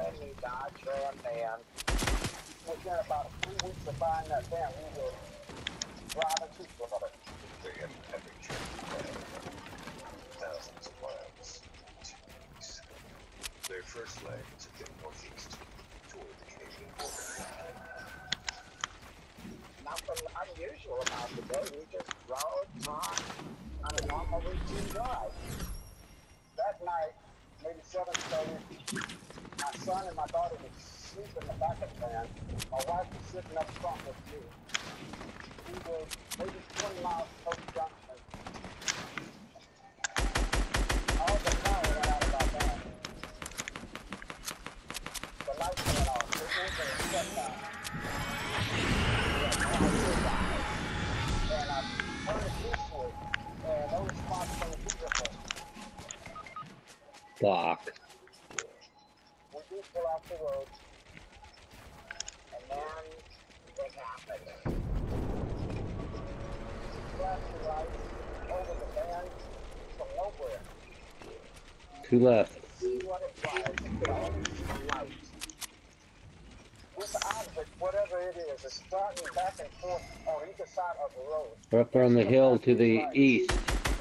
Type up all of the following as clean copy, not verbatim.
brand new Dodge Ram van. Within about 3 weeks of buying that van, we were driving to Florida. They had an epic trip planned. Thousands of miles. 2 weeks. Their first leg took them northeast toward the Canadian border. Nothing unusual about the day. We just rode, talked on a normal routine drive. That night, maybe 7:30, my son and my daughter would sleep in the back of the van. My wife was sitting up front with me. We were maybe 20 miles post junction. All the power went out of our van. The lights went off. It was a shutdown. And I turned the key switch, and no response from the vehicle. Fuck. We do pull out the road, and then it happened. Flashing lights over the van from nowhere. Two left. See what it was. Light. This object, whatever it is starting back and forth on either side of the road. We're up there on the hill to the east.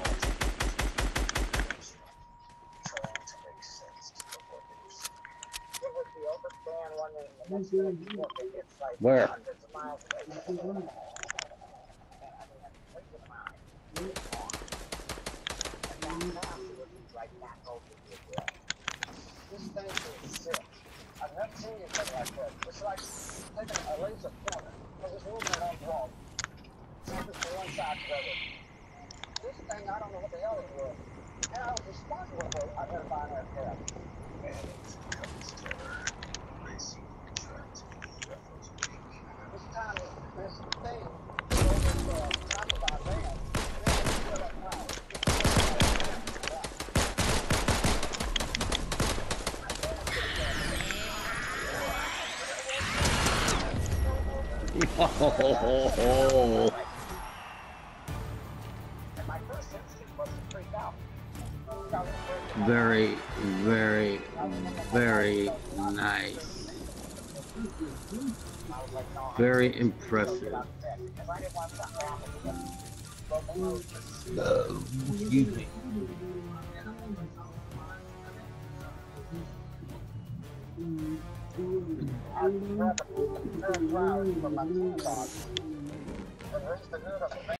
Where? This thing is sick. I've never seen anything like that. It's like taking a laser pointer because it's moving on wrong. Something from one side to the other. This thing, I don't know what the hell it was. And I was responsible for it. I had to buy an aircraft. And it's comes terror. Racing contract. This time, this thing over the top of our van. And then we feel like, wow. Oh. Very, very, very nice. Very impressive. Excuse me. I grabbed a pair of flowers from my toolbox and raised the hood of the van.